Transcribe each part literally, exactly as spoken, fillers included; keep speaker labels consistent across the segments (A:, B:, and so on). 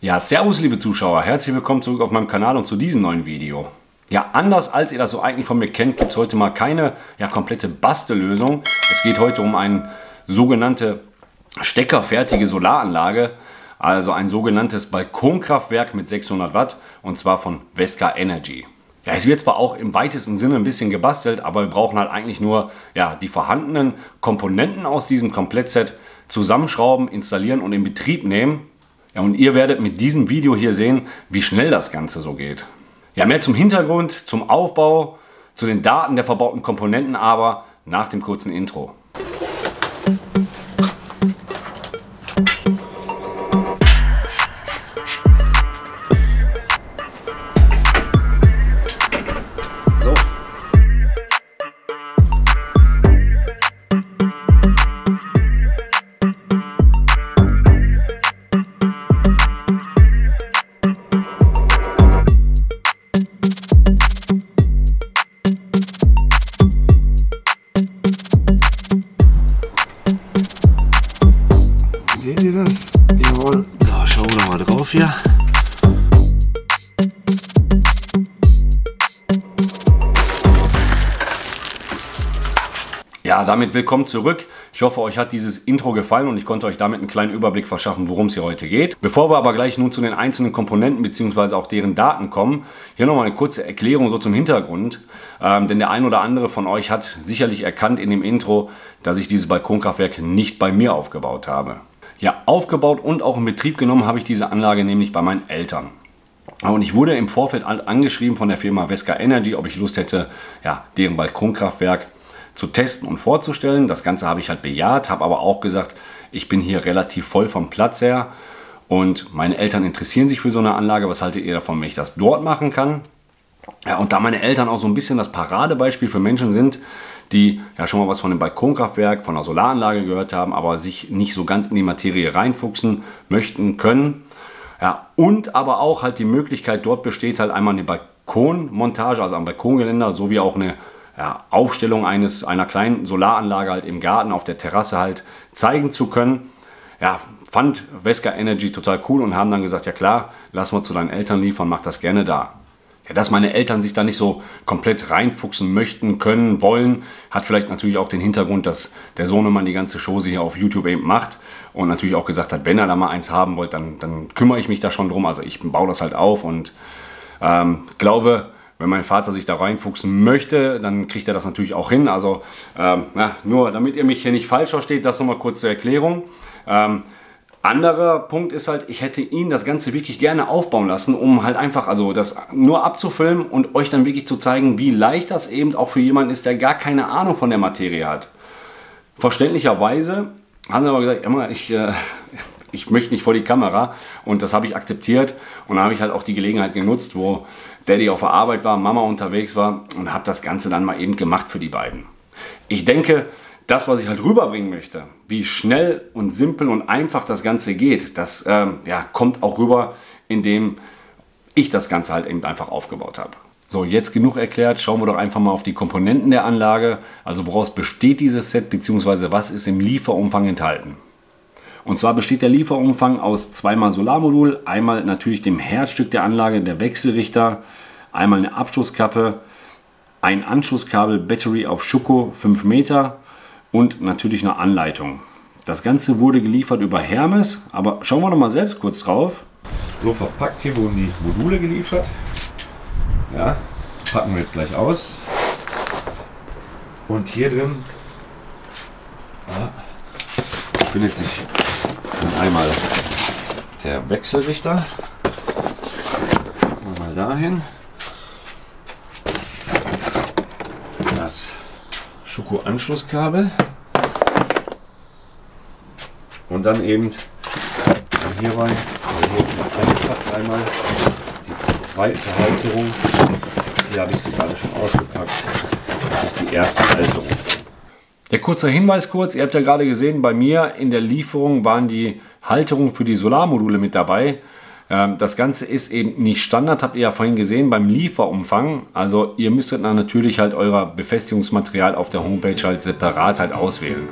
A: Ja, servus liebe Zuschauer, herzlich willkommen zurück auf meinem Kanal und zu diesem neuen Video. Ja, anders als ihr das so eigentlich von mir kennt, gibt es heute mal keine ja, komplette Bastellösung. Es geht heute um eine sogenannte steckerfertige Solaranlage, also ein sogenanntes Balkonkraftwerk mit sechshundert Watt und zwar von Vesca Energy. Ja, es wird zwar auch im weitesten Sinne ein bisschen gebastelt, aber wir brauchen halt eigentlich nur ja, die vorhandenen Komponenten aus diesem Komplettset zusammenschrauben, installieren und in Betrieb nehmen. Ja, und ihr werdet mit diesem Video hier sehen, wie schnell das Ganze so geht. Ja, mehr zum Hintergrund, zum Aufbau, zu den Daten der verbauten Komponenten, aber nach dem kurzen Intro.
B: Seht ihr das? Jawohl. So, schauen wir doch mal drauf hier.
A: Ja, damit willkommen zurück. Ich hoffe, euch hat dieses Intro gefallen und ich konnte euch damit einen kleinen Überblick verschaffen, worum es hier heute geht. Bevor wir aber gleich nun zu den einzelnen Komponenten bzw. auch deren Daten kommen, hier nochmal eine kurze Erklärung so zum Hintergrund. Ähm, denn der ein oder andere von euch hat sicherlich erkannt in dem Intro, dass ich dieses Balkonkraftwerk nicht bei mir aufgebaut habe. Ja, aufgebaut und auch in Betrieb genommen habe ich diese Anlage nämlich bei meinen Eltern. Und ich wurde im Vorfeld angeschrieben von der Firma Vesca Energy, ob ich Lust hätte, ja, deren Balkonkraftwerk zu testen und vorzustellen. Das Ganze habe ich halt bejaht, habe aber auch gesagt, ich bin hier relativ voll vom Platz her und meine Eltern interessieren sich für so eine Anlage. Was haltet ihr davon, wenn ich das dort machen kann? Ja, und da meine Eltern auch so ein bisschen das Paradebeispiel für Menschen sind, die ja schon mal was von dem Balkonkraftwerk, von der Solaranlage gehört haben, aber sich nicht so ganz in die Materie reinfuchsen möchten, können. Ja, und aber auch halt die Möglichkeit, dort besteht halt einmal eine Balkonmontage, also am Balkongeländer, sowie auch eine ja, Aufstellung eines, einer kleinen Solaranlage halt im Garten auf der Terrasse halt zeigen zu können. Ja, fand Vesca Energy total cool und haben dann gesagt, ja klar, lass mal zu deinen Eltern liefern, mach das gerne da. Ja, dass meine Eltern sich da nicht so komplett reinfuchsen möchten, können, wollen, hat vielleicht natürlich auch den Hintergrund, dass der Sohnemann die ganze Chose hier auf YouTube eben macht und natürlich auch gesagt hat, wenn er da mal eins haben wollt, dann, dann kümmere ich mich da schon drum. Also ich baue das halt auf und ähm, glaube, wenn mein Vater sich da reinfuchsen möchte, dann kriegt er das natürlich auch hin. Also ähm, na, nur damit ihr mich hier nicht falsch versteht, das nochmal kurz zur Erklärung. Ähm, Anderer Punkt ist halt, ich hätte ihn das Ganze wirklich gerne aufbauen lassen, um halt einfach also das nur abzufilmen und euch dann wirklich zu zeigen, wie leicht das eben auch für jemanden ist, der gar keine Ahnung von der Materie hat. Verständlicherweise haben sie aber gesagt, immer ich, äh, ich möchte nicht vor die Kamera und das habe ich akzeptiert und dann habe ich halt auch die Gelegenheit genutzt, wo Daddy auf der Arbeit war, Mama unterwegs war und habe das Ganze dann mal eben gemacht für die beiden. Ich denke, das, was ich halt rüberbringen möchte, wie schnell und simpel und einfach das Ganze geht, das ähm, ja, kommt auch rüber, indem ich das Ganze halt eben einfach aufgebaut habe. So, jetzt genug erklärt, schauen wir doch einfach mal auf die Komponenten der Anlage, also woraus besteht dieses Set, beziehungsweise was ist im Lieferumfang enthalten. Und zwar besteht der Lieferumfang aus zweimal Solarmodul, einmal natürlich dem Herzstück der Anlage, der Wechselrichter, einmal eine Abschlusskappe, ein Anschlusskabel Battery auf Schuko fünf Meter, und natürlich eine Anleitung. Das Ganze wurde geliefert über Hermes, aber schauen wir noch mal selbst kurz drauf. So verpackt, hier wurden die Module geliefert. Ja, packen wir jetzt gleich aus. Und hier drin ja, befindet sich dann einmal der Wechselrichter. Mal dahin. Das Schuko-Anschlusskabel und dann eben hierbei, also hier ist noch eingepackt einmal die zweite Halterung, hier habe ich sie gerade schon ausgepackt, das ist die erste Halterung. Der kurze Hinweis kurz, ihr habt ja gerade gesehen, bei mir in der Lieferung waren die Halterungen für die Solarmodule mit dabei. Das Ganze ist eben nicht Standard, habt ihr ja vorhin gesehen, beim Lieferumfang. Also ihr müsstet dann natürlich halt euer Befestigungsmaterial auf der Homepage halt separat halt auswählen.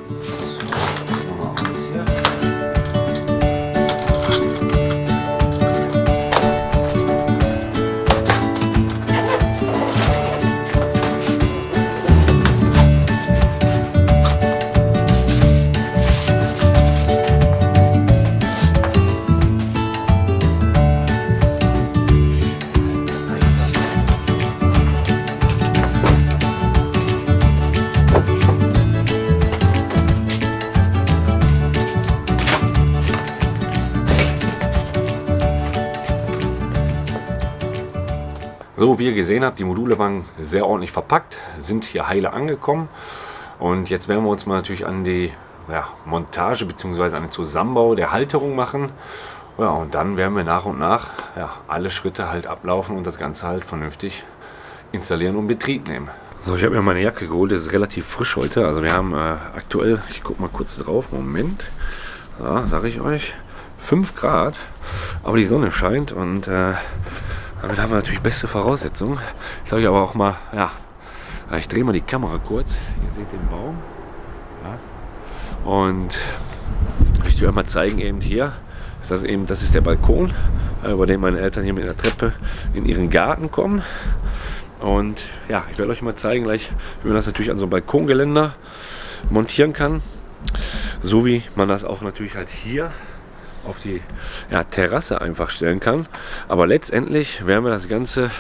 A: So, wie ihr gesehen habt, die Module waren sehr ordentlich verpackt, sind hier heile angekommen. Und jetzt werden wir uns mal natürlich an die ja, Montage bzw. an den Zusammenbau der Halterung machen. Ja, und dann werden wir nach und nach ja, alle Schritte halt ablaufen und das Ganze halt vernünftig installieren und in Betrieb nehmen. So, ich habe mir meine Jacke geholt, das ist relativ frisch heute. Also wir haben äh, aktuell, ich gucke mal kurz drauf, Moment, ja, sage ich euch, fünf Grad, aber die Sonne scheint und äh, damit haben wir natürlich beste Voraussetzungen. Jetzt sage ich aber auch mal, ja, ich drehe mal die Kamera kurz, ihr seht den Baum. Ja. Und ich will euch mal zeigen, eben hier, ist das, eben, das ist der Balkon, über den meine Eltern hier mit der Treppe in ihren Garten kommen. Und ja, ich werde euch mal zeigen gleich, wie man das natürlich an so einem Balkongeländer montieren kann. So wie man das auch natürlich halt hier auf die ja, Terrasse einfach stellen kann. Aber letztendlich werden wir das Ganze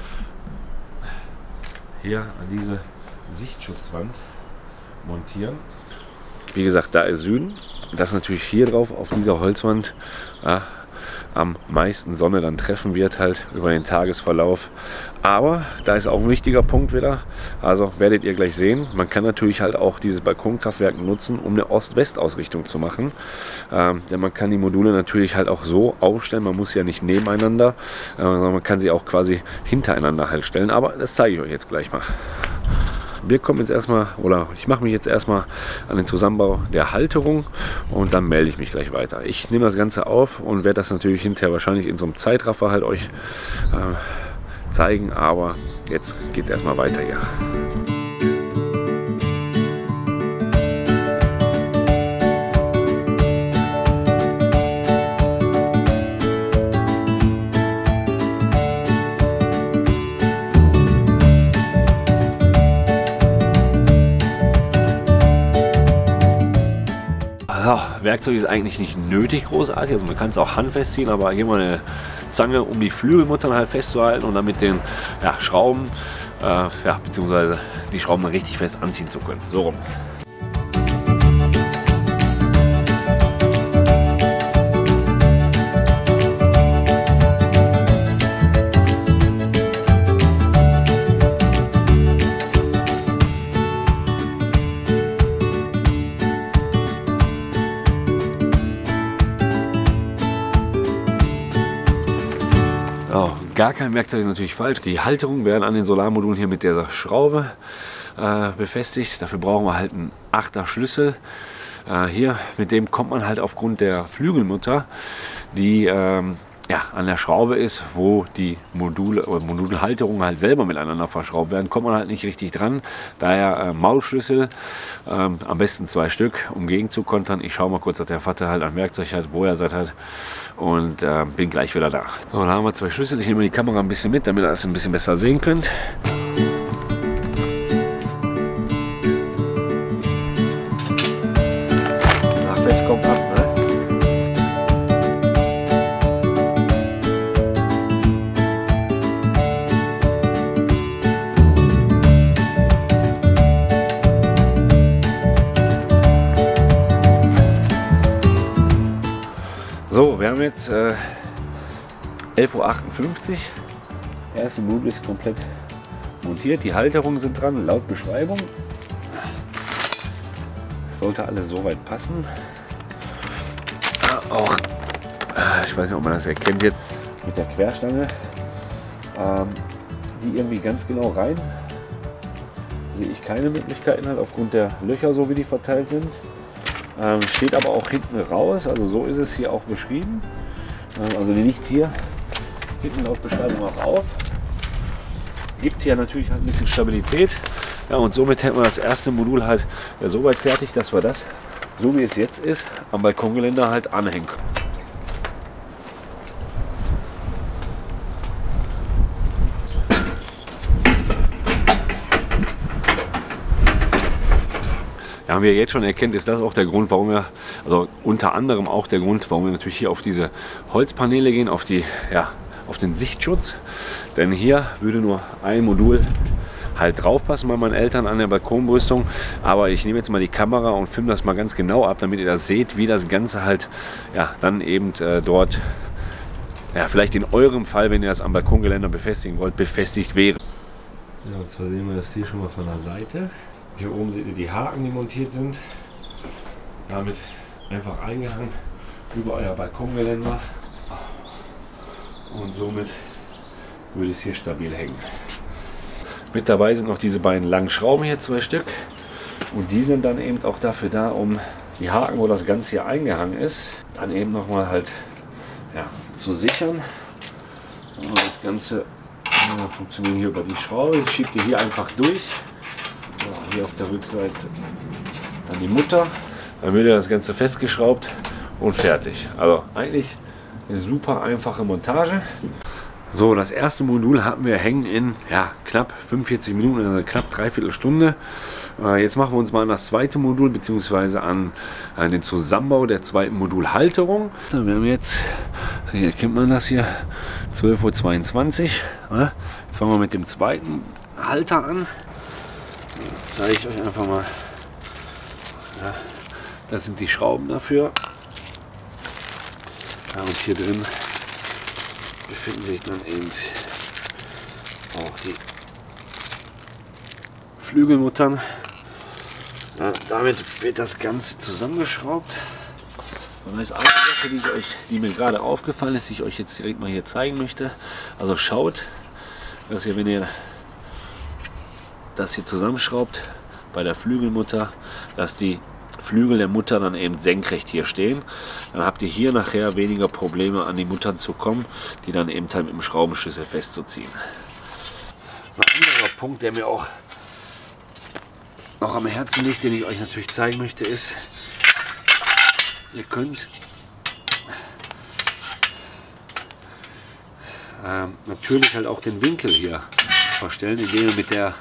A: hier an diese Sichtschutzwand montieren. Wie gesagt, da ist Süden. Das natürlich hier drauf auf dieser Holzwand ja, am meisten Sonne dann treffen wird halt über den Tagesverlauf. Aber da ist auch ein wichtiger Punkt wieder, also werdet ihr gleich sehen, man kann natürlich halt auch dieses Balkonkraftwerk nutzen, um eine Ost-West-Ausrichtung zu machen. Ähm, denn man kann die Module natürlich halt auch so aufstellen, man muss ja nicht nebeneinander, äh, sondern man kann sie auch quasi hintereinander halt stellen. Aber das zeige ich euch jetzt gleich mal. Wir kommen jetzt erstmal, oder ich mache mich jetzt erstmal an den Zusammenbau der Halterung und dann melde ich mich gleich weiter. Ich nehme das Ganze auf und werde das natürlich hinterher wahrscheinlich in so einem Zeitraffer halt euch äh, zeigen, aber jetzt geht es erstmal weiter hier. So, Werkzeug ist eigentlich nicht nötig großartig, also man kann es auch handfest ziehen, aber hier mal eine Zange, um die Flügelmuttern halt festzuhalten und dann mit den ja, Schrauben, äh, ja, beziehungsweise die Schrauben dann richtig fest anziehen zu können. So rum. Oh, gar kein Werkzeug ist natürlich falsch. Die Halterungen werden an den Solarmodulen hier mit der Schraube äh, befestigt. Dafür brauchen wir halt einen achter Schlüssel. Äh, hier, mit dem kommt man halt aufgrund der Flügelmutter, die ähm, ja, an der Schraube ist, wo die Module oder Modulhalterungen halt selber miteinander verschraubt werden, kommt man halt nicht richtig dran. Daher äh, Maulschlüssel, äh, am besten zwei Stück, um gegen zu kontern. Ich schaue mal kurz, dass der Vater halt ein Werkzeug hat, wo er es hat, und äh, bin gleich wieder da. So, dann haben wir zwei Schlüssel. Ich nehme die Kamera ein bisschen mit, damit ihr das ein bisschen besser sehen könnt. Nachfest kommt ab, ne? So, wir haben jetzt äh, elf Uhr achtundfünfzig. Der erste Modul ist komplett montiert. Die Halterungen sind dran, laut Beschreibung. Sollte alles soweit passen. Äh, auch, äh, ich weiß nicht, ob man das erkennt jetzt mit der Querstange. Ähm, die irgendwie ganz genau rein. Sehe ich keine Möglichkeiten halt aufgrund der Löcher, so wie die verteilt sind. Ähm, steht aber auch hinten raus, also so ist es hier auch beschrieben. Ähm, also die liegt hier hinten laut Beschreibung auch auf. Gibt hier natürlich halt ein bisschen Stabilität. Ja, und somit hätten wir das erste Modul halt ja, so weit fertig, dass wir das, so wie es jetzt ist, am Balkongeländer halt anhängen können. Ja, wie ihr jetzt schon erkennt, ist das auch der Grund, warum wir, also unter anderem auch der Grund, warum wir natürlich hier auf diese Holzpaneele gehen, auf, die, ja, auf den Sichtschutz. Denn hier würde nur ein Modul halt draufpassen bei meinen Eltern an der Balkonbrüstung. Aber ich nehme jetzt mal die Kamera und filme das mal ganz genau ab, damit ihr das seht, wie das Ganze halt ja, dann eben äh, dort ja, vielleicht in eurem Fall, wenn ihr das am Balkongeländer befestigen wollt, befestigt wäre.
B: Ja, und zwar sehen wir das hier schon mal von der Seite. Hier oben seht ihr die Haken, die montiert sind. Damit einfach eingehangen über euer Balkongeländer. Und somit würde es hier stabil hängen.
A: Mit dabei sind noch diese beiden langen Schrauben hier, zwei Stück. Und die sind dann eben auch dafür da, um die Haken, wo das Ganze hier eingehangen ist, dann eben nochmal halt ja, zu sichern. Und das Ganze ja, funktioniert hier über die Schraube. Ich schiebe die hier einfach durch. Ja, hier auf der Rückseite dann die Mutter. Dann wird ja das Ganze festgeschraubt und fertig. Also eigentlich eine super einfache Montage. So, das erste Modul hatten wir hängen in ja, knapp fünfundvierzig Minuten, also knapp dreiviertel Stunde. Äh, jetzt machen wir uns mal an das zweite Modul bzw. an, an den Zusammenbau der zweiten Modulhalterung. So, wir haben jetzt, so hier kennt man das hier, zwölf Uhr zweiundzwanzig. Ja, jetzt fangen wir mit dem zweiten Halter an. Jetzt zeige ich euch einfach mal. Ja, das sind die Schrauben dafür. Ja, und hier drin befinden sich dann eben auch die Flügelmuttern. Ja, damit wird das Ganze zusammengeschraubt. Und das ist eine Sache, die, ich euch, die mir gerade aufgefallen ist, die ich euch jetzt direkt mal hier zeigen möchte. Also schaut, dass ihr, wenn ihr das hier zusammenschraubt bei der Flügelmutter, dass die Flügel der Mutter dann eben senkrecht hier stehen. Dann habt ihr hier nachher weniger Probleme an die Muttern zu kommen, die dann eben halt mit dem Schraubenschlüssel festzuziehen. Ein anderer Punkt, der mir auch noch am Herzen liegt, den ich euch natürlich zeigen möchte, ist, ihr könnt äh, natürlich halt auch den Winkel hier verstellen, indem ihr mit der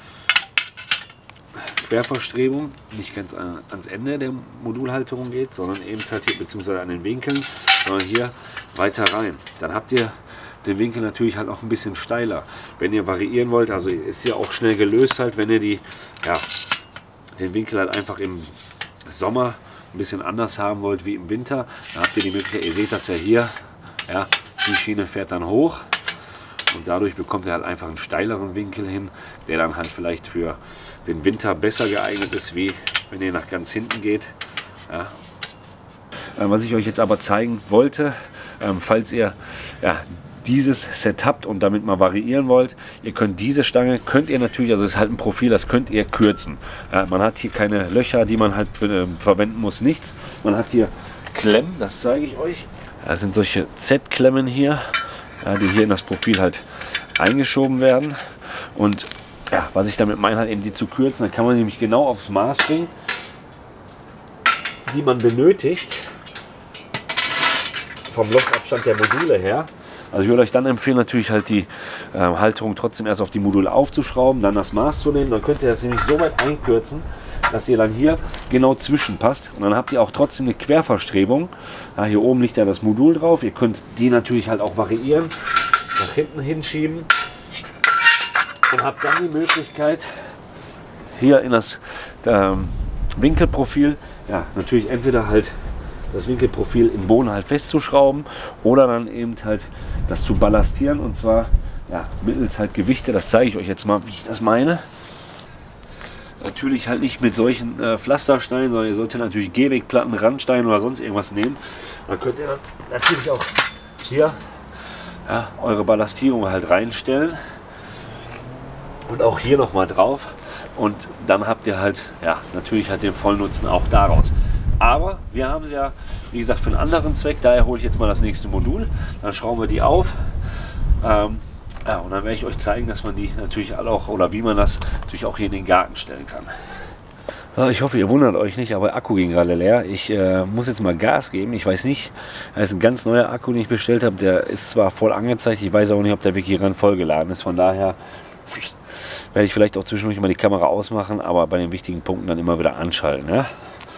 A: Querverstrebung nicht ganz an, ans Ende der Modulhalterung geht, sondern eben halt hier, beziehungsweise an den Winkeln, sondern hier weiter rein. Dann habt ihr den Winkel natürlich halt auch ein bisschen steiler. Wenn ihr variieren wollt, also ist hier auch schnell gelöst halt, wenn ihr die, ja, den Winkel halt einfach im Sommer ein bisschen anders haben wollt wie im Winter, dann habt ihr die Möglichkeit, ihr seht das ja hier, ja, die Schiene fährt dann hoch und dadurch bekommt ihr halt einfach einen steileren Winkel hin, der dann halt vielleicht für den Winter besser geeignet ist, wie wenn ihr nach ganz hinten geht. Ja. Was ich euch jetzt aber zeigen wollte, ähm, falls ihr ja, dieses Set habt und damit mal variieren wollt, ihr könnt diese Stange, könnt ihr natürlich, also es ist halt ein Profil, das könnt ihr kürzen. Ja, man hat hier keine Löcher, die man halt äh, verwenden muss, nichts. Man hat hier Klemmen, das zeige ich euch. Das sind solche Z-Klemmen hier, ja, die hier in das Profil halt eingeschoben werden. Und ja, was ich damit meine, halt eben die zu kürzen, dann kann man nämlich genau aufs Maß bringen, die man benötigt, vom Lochabstand der Module her. Also ich würde euch dann empfehlen, natürlich halt die äh, Halterung trotzdem erst auf die Module aufzuschrauben, dann das Maß zu nehmen, dann könnt ihr das nämlich so weit einkürzen, dass ihr dann hier genau zwischenpasst. Und dann habt ihr auch trotzdem eine Querverstrebung. Ja, hier oben liegt ja das Modul drauf, ihr könnt die natürlich halt auch variieren, nach hinten hinschieben. Und habt dann die Möglichkeit, hier in das ähm, Winkelprofil, ja, natürlich entweder halt das Winkelprofil im Boden halt festzuschrauben oder dann eben halt das zu ballastieren, und zwar ja, mittels halt Gewichte. Das zeige ich euch jetzt mal, wie ich das meine. Natürlich halt nicht mit solchen äh, Pflastersteinen, sondern ihr solltet natürlich Gehwegplatten, Randsteine oder sonst irgendwas nehmen. Dann könnt ihr natürlich auch hier ja, eure Ballastierung halt reinstellen. Und auch hier noch mal drauf, und dann habt ihr halt ja natürlich halt den Vollnutzen auch daraus. Aber wir haben es ja, wie gesagt, für einen anderen Zweck. Daher hole ich jetzt mal das nächste Modul, dann schrauben wir die auf, ähm, ja, und dann werde ich euch zeigen, dass man die natürlich auch, oder wie man das natürlich auch hier in den Garten stellen kann. Ja, ich hoffe, ihr wundert euch nicht, aber Akku ging gerade leer. Ich äh, muss jetzt mal Gas geben. Ich weiß nicht, das ist ein ganz neuer Akku, den ich bestellt habe. Der ist zwar voll angezeigt, ich weiß auch nicht, ob der wirklich ran vollgeladen ist. Von daher werde ich vielleicht auch zwischendurch mal die Kamera ausmachen, aber bei den wichtigen Punkten dann immer wieder anschalten. Ja?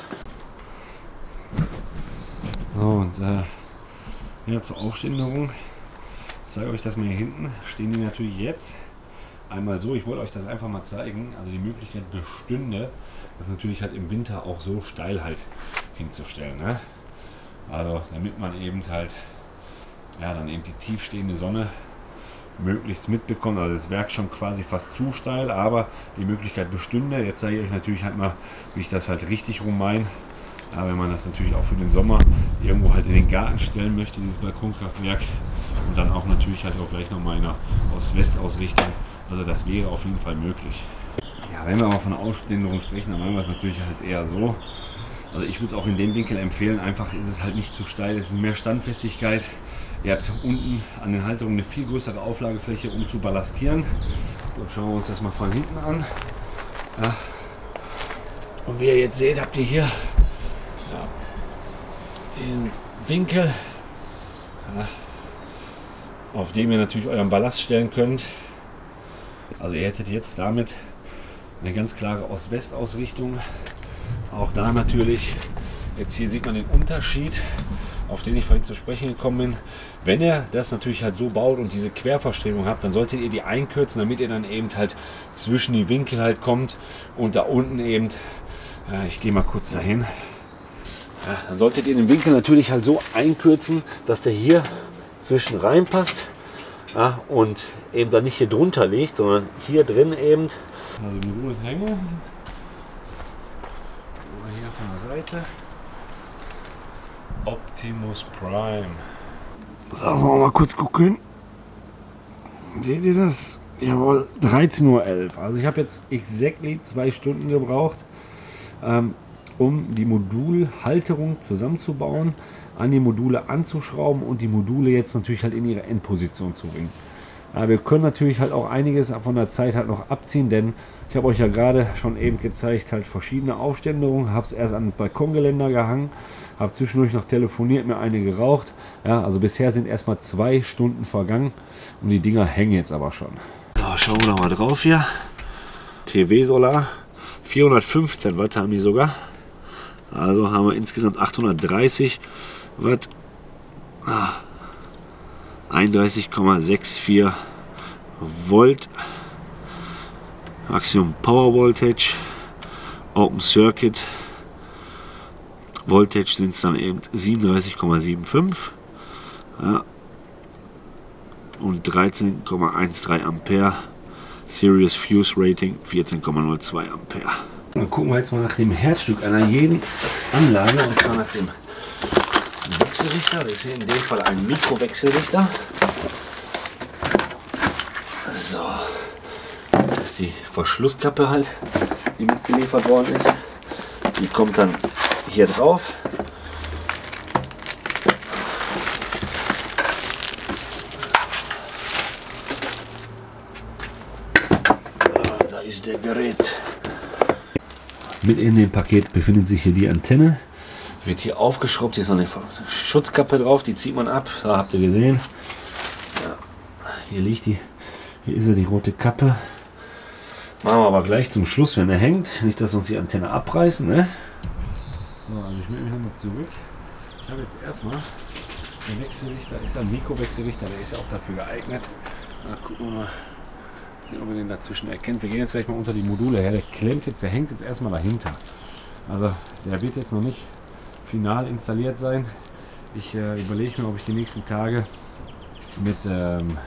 B: So, und äh, ja, zur Aufständerung. Ich zeige euch das mal hier hinten. Stehen die natürlich jetzt einmal so. Ich wollte euch das einfach mal zeigen. Also die Möglichkeit bestünde, das natürlich halt im Winter auch so steil halt hinzustellen. Ne? Also damit man eben halt ja, dann eben die tiefstehende Sonne möglichst mitbekommt. Also das Werk schon quasi fast zu steil, aber die Möglichkeit bestünde. Jetzt zeige ich euch natürlich halt mal, wie ich das halt richtig rum meine. Ja, wenn man das natürlich auch für den Sommer irgendwo halt in den Garten stellen möchte, dieses Balkonkraftwerk, und dann auch natürlich halt auch gleich nochmal in einer Ost-West-Ausrichtung. Also das wäre auf jeden Fall möglich. Ja, wenn wir aber von der Ausständerung sprechen, dann machen wir es natürlich halt eher so. Also ich würde es auch in dem Winkel empfehlen, einfach ist es halt nicht zu steil, es ist mehr Standfestigkeit. Ihr habt unten an den Halterungen eine viel größere Auflagefläche, um zu ballastieren. So, schauen wir uns das mal von hinten an. Ja. Und wie ihr jetzt seht, habt ihr hier ja, diesen Winkel, ja, auf dem ihr natürlich euren Ballast stellen könnt. Also ihr hättet jetzt damit eine ganz klare Ost-West-Ausrichtung. Auch da natürlich, jetzt hier sieht man den Unterschied, auf den ich vorhin zu sprechen gekommen bin. Wenn ihr das natürlich halt so baut und diese Querverstrebung habt, dann solltet ihr die einkürzen, damit ihr dann eben halt zwischen die Winkel halt kommt und da unten eben, ja, ich gehe mal kurz dahin, ja, dann solltet ihr den Winkel natürlich halt so einkürzen, dass der hier zwischen reinpasst, ja, und eben dann nicht hier drunter liegt, sondern hier drin eben. Also Modulhänge. Hier von der Seite. Optimus Prime. So, wollen wir mal kurz gucken. Seht ihr das? Jawohl, dreizehn Uhr elf. Also ich habe jetzt exactly zwei Stunden gebraucht, ähm, um die Modulhalterung zusammenzubauen, an die Module anzuschrauben und die Module jetzt natürlich halt in ihre Endposition zu bringen. Ja, wir können natürlich halt auch einiges von der Zeit halt noch abziehen, denn ich habe euch ja gerade schon eben gezeigt, halt verschiedene Aufständerungen, habe es erst an den Balkongeländer gehangen, habe zwischendurch noch telefoniert, mir eine geraucht. Ja, also bisher sind erstmal zwei Stunden vergangen und die Dinger hängen jetzt aber schon. So, schauen wir noch mal drauf hier. T W-Solar, vierhundertfünfzehn Watt haben die sogar. Also haben wir insgesamt achthundertdreißig Watt. Ah. einunddreißig Komma vierundsechzig Volt, Maximum Power Voltage, Open Circuit Voltage sind es dann eben siebenunddreißig Komma fünfundsiebzig, ja, und dreizehn Komma dreizehn Ampere, Serious Fuse Rating vierzehn Komma null zwei Ampere. Dann gucken wir jetzt mal nach dem Herzstück einer jeden Anlage, und zwar nach dem Wechselrichter. Das ist hier in dem Fall ein Mikrowechselrichter. So, das ist die Verschlusskappe halt, die mitgeliefert worden ist. Die kommt dann hier drauf. Da ist der Gerät. Mit in dem Paket befindet sich hier die Antenne. Wird hier aufgeschraubt, hier ist noch eine Schutzkappe drauf, die zieht man ab, da habt ihr gesehen. Ja, hier liegt die, hier ist ja die rote Kappe. Machen wir aber gleich zum Schluss, wenn er hängt, nicht dass uns die Antenne abreißen. Ne? So, also ich melde mich nochmal zurück. Ich habe jetzt erstmal den Wechselrichter, ist ja ein Mikrowechselrichter, der ist ja auch dafür geeignet. Na, gucken wir mal, sehen, ob man den dazwischen erkennt. Wir gehen jetzt gleich mal unter die Module her, der klemmt jetzt, der hängt jetzt erstmal dahinter. Also der wird jetzt noch nicht final installiert sein. Ich äh, überlege mir, ob ich die nächsten Tage mit ähm,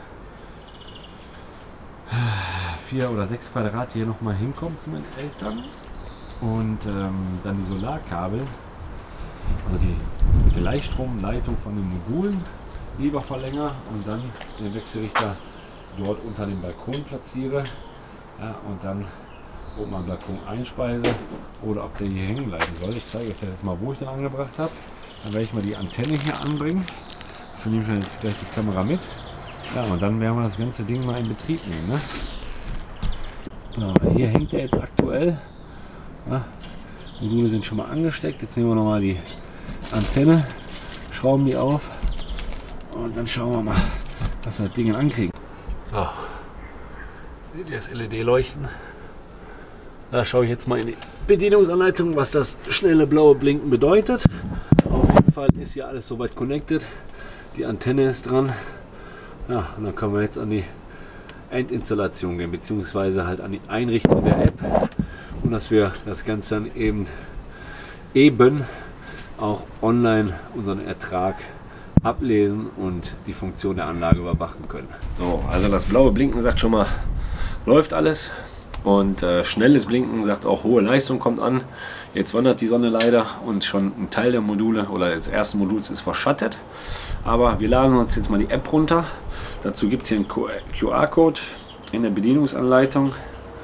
B: vier oder sechs Quadrat hier noch mal hinkomme zu meinen Eltern und ähm, dann die Solarkabel, also die Gleichstromleitung von den Modulen lieber verlängere und dann den Wechselrichter dort unter dem Balkon platziere, ja, und dann oben am Balkon einspeise oder ob der hier hängen bleiben soll. Ich zeige euch das jetzt mal, wo ich den angebracht habe. Dann werde ich mal die Antenne hier anbringen. Dafür nehme ich jetzt gleich die Kamera mit. Ja, und dann werden wir das ganze Ding mal in Betrieb nehmen. Ne? So, hier hängt er jetzt aktuell. Ja, Module sind schon mal angesteckt. Jetzt nehmen wir nochmal die Antenne, schrauben die auf und dann schauen wir mal, was wir das Ding ankriegen. So. Seht ihr das L E D-Leuchten? Da schaue ich jetzt mal in die Bedienungsanleitung, was das schnelle blaue Blinken bedeutet. Auf jeden Fall ist hier alles soweit connected. Die Antenne ist dran. Ja, und dann können wir jetzt an die Endinstallation gehen, beziehungsweise halt an die Einrichtung der App. Und dass wir das Ganze dann eben, eben auch online unseren Ertrag ablesen und die Funktion der Anlage überwachen können.
C: So, also das blaue Blinken sagt schon mal, läuft alles. Und äh, schnelles Blinken sagt auch, hohe Leistung kommt an. Jetzt wandert die Sonne leider und schon ein Teil der Module oder des ersten Moduls ist verschattet. Aber wir laden uns jetzt mal die App runter. Dazu gibt es hier einen Q R-Code in der Bedienungsanleitung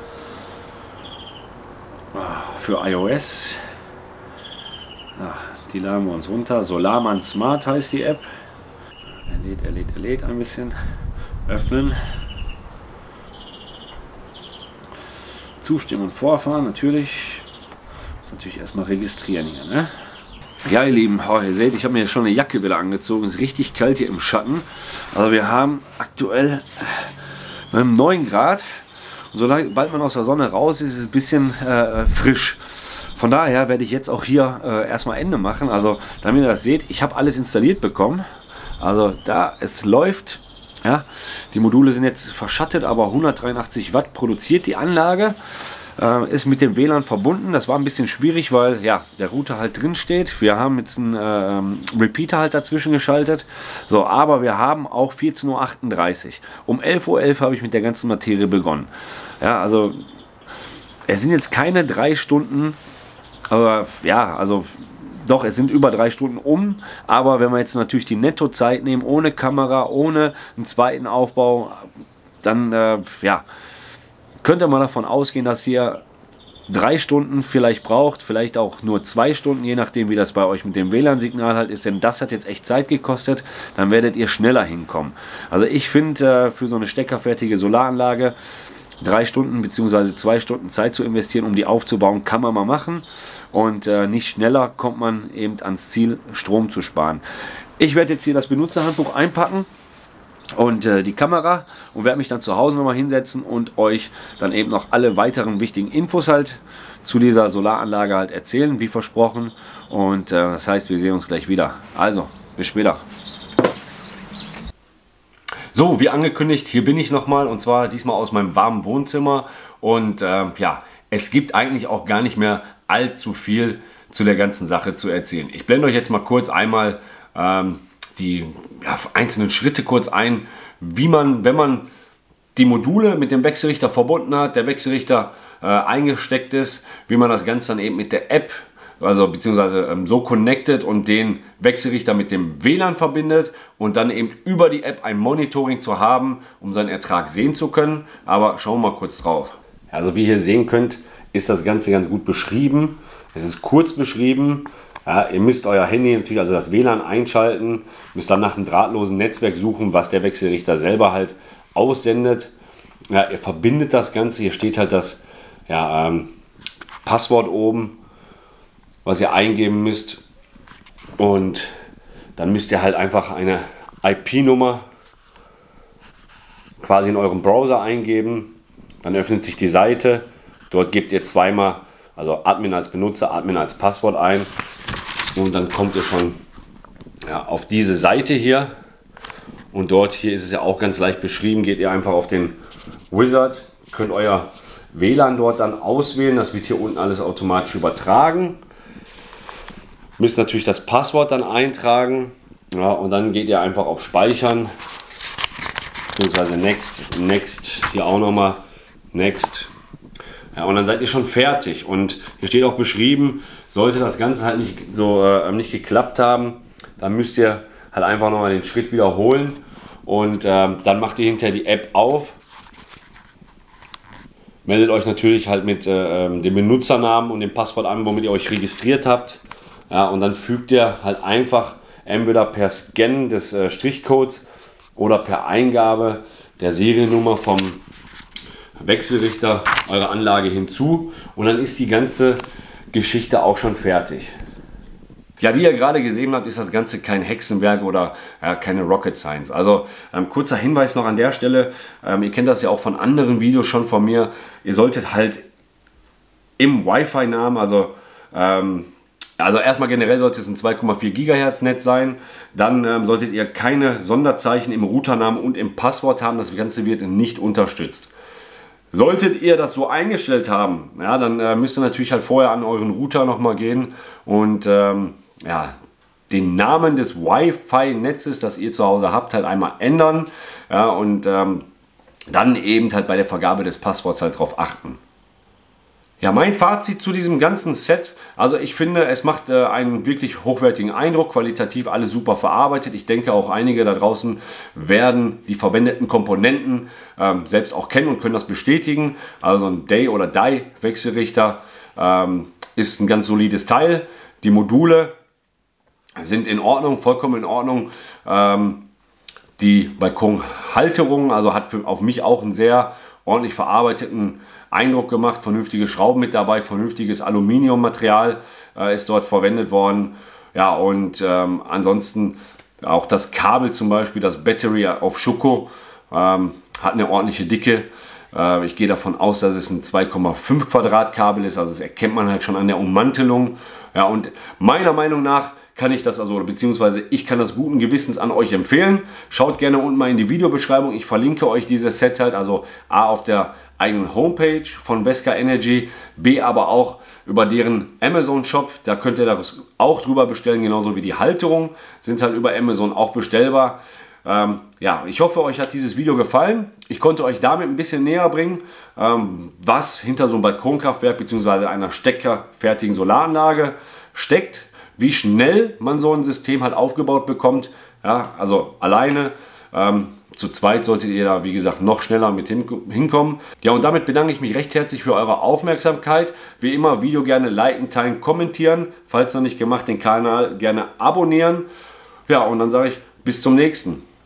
C: für iOS. Ja, die laden wir uns runter. Solarman Smart heißt die App. Er lädt, er lädt, er lädt ein bisschen. Öffnen. Zustimmen und Vorfahren, natürlich. Muss natürlich erstmal registrieren hier, ne? Ja, ihr Lieben, oh, ihr seht, ich habe mir jetzt schon eine Jacke wieder angezogen. Es ist richtig kalt hier im Schatten. Also wir haben aktuell neun Grad. Und sobald man aus der Sonne raus ist, ist es ein bisschen äh, frisch. Von daher werde ich jetzt auch hier äh, erstmal Ende machen. Also, damit ihr das seht, ich habe alles installiert bekommen. Also da, es läuft. Ja, die Module sind jetzt verschattet, aber hundertdreiundachtzig Watt produziert die Anlage. Äh, ist mit dem W L A N verbunden. Das war ein bisschen schwierig, weil ja, der Router halt drin steht. Wir haben jetzt einen äh, Repeater halt dazwischen geschaltet. So, aber wir haben auch vierzehn Uhr achtunddreißig. Um elf Uhr elf habe ich mit der ganzen Materie begonnen. Ja, also es sind jetzt keine drei Stunden, aber ja, also doch, es sind über drei Stunden um, aber wenn wir jetzt natürlich die Nettozeit nehmen, ohne Kamera, ohne einen zweiten Aufbau, dann äh, ja, könnte man davon ausgehen, dass ihr drei Stunden vielleicht braucht, vielleicht auch nur zwei Stunden, je nachdem wie das bei euch mit dem W L A N-Signal halt ist, denn das hat jetzt echt Zeit gekostet, dann werdet ihr schneller hinkommen. Also ich finde, äh, für so eine steckerfertige Solaranlage drei Stunden bzw. zwei Stunden Zeit zu investieren, um die aufzubauen, kann man mal machen. Und äh, nicht schneller kommt man eben ans Ziel, Strom zu sparen. Ich werde jetzt hier das Benutzerhandbuch einpacken und äh, die Kamera und werde mich dann zu Hause nochmal hinsetzen und euch dann eben noch alle weiteren wichtigen Infos halt zu dieser Solaranlage halt erzählen, wie versprochen. Und äh, das heißt, wir sehen uns gleich wieder. Also, bis später.
A: So, wie angekündigt, hier bin ich nochmal und zwar diesmal aus meinem warmen Wohnzimmer und äh, ja, es gibt eigentlich auch gar nicht mehr allzu viel zu der ganzen Sache zu erzählen. Ich blende euch jetzt mal kurz einmal ähm, die ja, einzelnen Schritte kurz ein, wie man, wenn man die Module mit dem Wechselrichter verbunden hat, der Wechselrichter äh, eingesteckt ist, wie man das Ganze dann eben mit der App, also beziehungsweise ähm, so connected und den Wechselrichter mit dem W L A N verbindet und dann eben über die App ein Monitoring zu haben, um seinen Ertrag sehen zu können. Aber schauen wir mal kurz drauf. Also wie ihr sehen könnt, ist das Ganze ganz gut beschrieben. Es ist kurz beschrieben. Ja, ihr müsst euer Handy natürlich, also das W L A N einschalten, müsst dann nach einem drahtlosen Netzwerk suchen, was der Wechselrichter selber halt aussendet. Ja, ihr verbindet das Ganze, hier steht halt das ja, ähm, Passwort oben, was ihr eingeben müsst. Und dann müsst ihr halt einfach eine I P-Nummer quasi in eurem Browser eingeben. Dann öffnet sich die Seite. Dort gebt ihr zweimal, also Admin als Benutzer, Admin als Passwort ein. Und dann kommt ihr schon ja, auf diese Seite hier. Und dort hier ist es ja auch ganz leicht beschrieben. Geht ihr einfach auf den Wizard, könnt euer W L A N dort dann auswählen. Das wird hier unten alles automatisch übertragen. Müsst natürlich das Passwort dann eintragen. Ja, und dann geht ihr einfach auf Speichern. Beziehungsweise Next, Next, hier auch nochmal Next. Ja, und dann seid ihr schon fertig. Und hier steht auch beschrieben, sollte das Ganze halt nicht so äh, nicht geklappt haben, dann müsst ihr halt einfach nochmal den Schritt wiederholen. Und äh, dann macht ihr hinterher die App auf. Meldet euch natürlich halt mit äh, dem Benutzernamen und dem Passwort an, womit ihr euch registriert habt. Ja, und dann fügt ihr halt einfach entweder per Scan des äh, Strichcodes oder per Eingabe der Seriennummer vom Wechselrichter eure Anlage hinzu und dann ist die ganze Geschichte auch schon fertig. Ja, wie ihr gerade gesehen habt, ist das Ganze kein Hexenwerk oder äh, keine Rocket Science. Also ähm, kurzer Hinweis noch an der Stelle, ähm, ihr kennt das ja auch von anderen Videos schon von mir, ihr solltet halt im Wi-Fi-Namen, also ähm, Also erstmal generell sollte es ein zwei Komma vier Gigahertz Netz sein, dann ähm, solltet ihr keine Sonderzeichen im Routernamen und im Passwort haben, das Ganze wird nicht unterstützt. Solltet ihr das so eingestellt haben, ja, dann äh, müsst ihr natürlich halt vorher an euren Router nochmal gehen und ähm, ja, den Namen des Wi-Fi-Netzes, das ihr zu Hause habt, halt einmal ändern, ja, und ähm, dann eben halt bei der Vergabe des Passworts halt darauf achten. Ja, mein Fazit zu diesem ganzen Set, also ich finde, es macht äh, einen wirklich hochwertigen Eindruck, qualitativ alles super verarbeitet. Ich denke auch einige da draußen werden die verwendeten Komponenten ähm, selbst auch kennen und können das bestätigen. Also ein Day- oder Die-Wechselrichter ähm, ist ein ganz solides Teil. Die Module sind in Ordnung, vollkommen in Ordnung. Ähm, die Balkonhalterung, also hat für, auf mich auch einen sehr ordentlich verarbeiteten Eindruck gemacht, vernünftige Schrauben mit dabei, vernünftiges Aluminiummaterial äh, ist dort verwendet worden. Ja, und ähm, ansonsten auch das Kabel zum Beispiel, das Battery auf Schoco, ähm, hat eine ordentliche Dicke. Äh, ich gehe davon aus, dass es ein zwei Komma fünf Quadrat Kabel ist, also das erkennt man halt schon an der Ummantelung. Ja, und meiner Meinung nach kann ich das, also beziehungsweise ich kann das guten Gewissens an euch empfehlen. Schaut gerne unten mal in die Videobeschreibung, ich verlinke euch dieses Set halt, also A auf der eigenen Homepage von Weska Energy, B aber auch über deren Amazon Shop, da könnt ihr das auch drüber bestellen, genauso wie die Halterung, sind halt über Amazon auch bestellbar. Ähm, ja, ich hoffe, euch hat dieses Video gefallen. Ich konnte euch damit ein bisschen näher bringen, ähm, was hinter so einem Balkonkraftwerk bzw. einer steckerfertigen Solaranlage steckt, wie schnell man so ein System halt aufgebaut bekommt. Ja, also alleine. Ähm, Zu zweit solltet ihr da, wie gesagt, noch schneller mit hin, hinkommen. Ja, und damit bedanke ich mich recht herzlich für eure Aufmerksamkeit. Wie immer, Video gerne liken, teilen, kommentieren. Falls noch nicht gemacht, den Kanal gerne abonnieren. Ja, und dann sage ich bis zum nächsten.